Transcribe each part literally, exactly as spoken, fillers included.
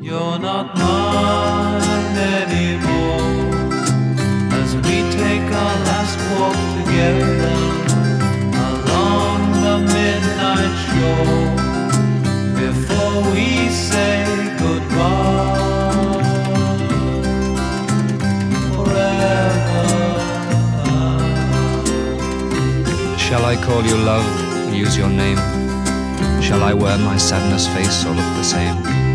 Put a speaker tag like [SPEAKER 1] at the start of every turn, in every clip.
[SPEAKER 1] You're not mine anymore. As we take our last walk together along the midnight shore, before we say goodbye forever.
[SPEAKER 2] Shall I call you love, use your name? Shall I wear my sadness face or look the same?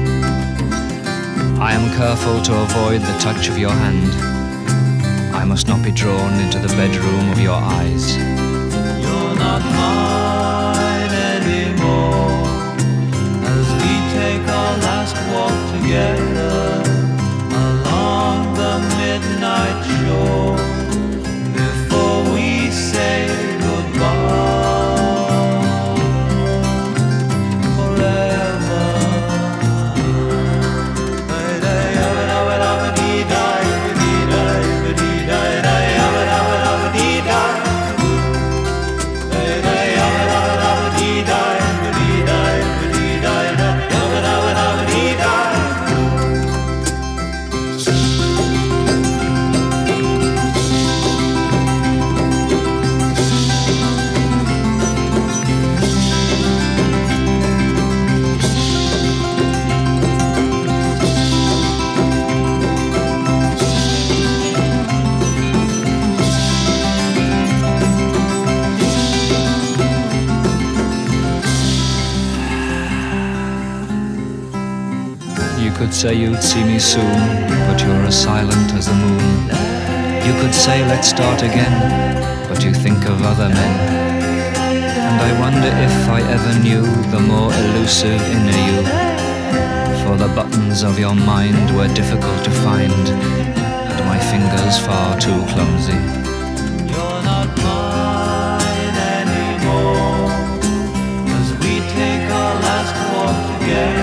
[SPEAKER 2] I am careful to avoid the touch of your hand. I must not be drawn into the bedroom of your eyes.
[SPEAKER 1] You're not mine anymore. As we take our last walk together along the midnight shore, before we say goodbye forever.
[SPEAKER 2] You could say you'd see me soon, but you're as silent as the moon. You could say let's start again, but you think of other men. And I wonder if I ever knew the more elusive inner you, for the buttons of your mind were difficult to find, and my fingers far too clumsy.
[SPEAKER 1] You're not mine anymore. As we take our last walk together